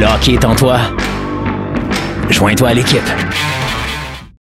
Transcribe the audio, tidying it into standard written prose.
Le hockey est en toi. Joins-toi à l'équipe.